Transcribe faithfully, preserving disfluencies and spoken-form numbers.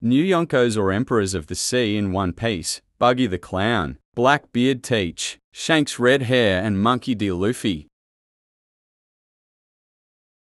New Yonkos or Emperors of the Sea in one piece, Buggy the Clown, Blackbeard Teach, Shanks Red Hair and Monkey D. Luffy.